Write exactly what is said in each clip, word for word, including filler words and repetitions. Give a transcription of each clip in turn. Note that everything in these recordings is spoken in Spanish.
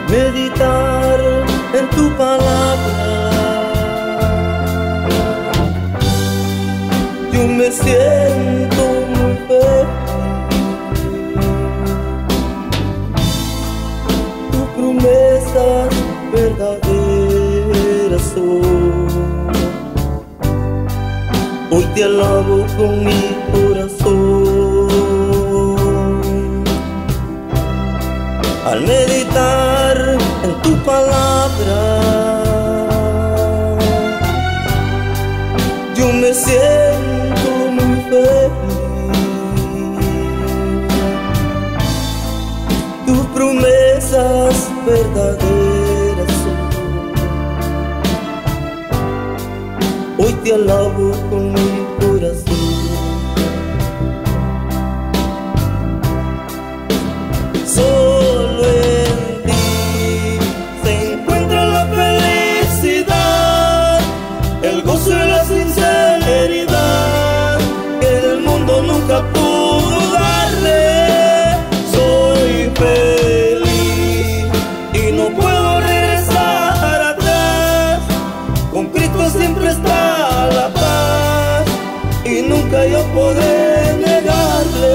meditar en tu palabra. Yo me siento muy feliz. Tus promesas verdaderas son. Hoy te alabo con mi corazón. Al meditar en tu palabra, yo me siento muy feliz. Tus promesas verdaderas son. Hoy te alabo con mi corazón. Solo en ti se encuentra la felicidad, el gozo y la sinceridad que el mundo nunca pudo darle. Soy feliz y no puedo regresar atrás. Con Cristo siempre está la paz y nunca yo podré negarle.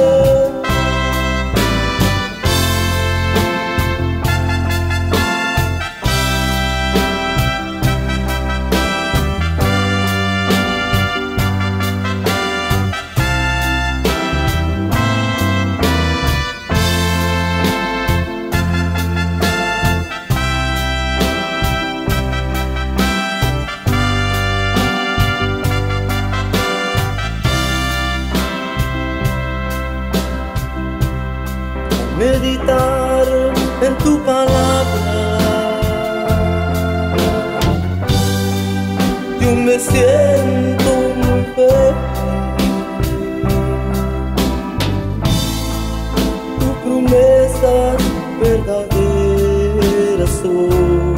Meditar en tu palabra, yo me siento muy feliz. Tus promesas verdaderas son.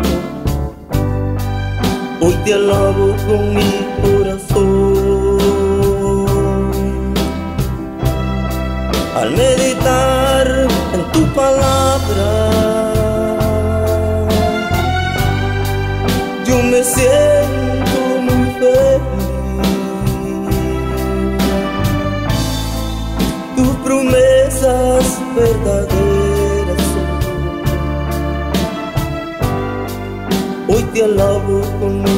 Hoy te alabo con mi corazón. Al meditar en tu palabra, yo me siento muy feliz. Tus promesas verdaderas son. Hoy te alabo con mi